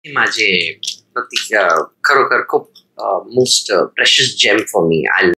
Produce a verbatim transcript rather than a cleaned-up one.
माझे प्रतीक खरोखर खूप most precious gem for me. I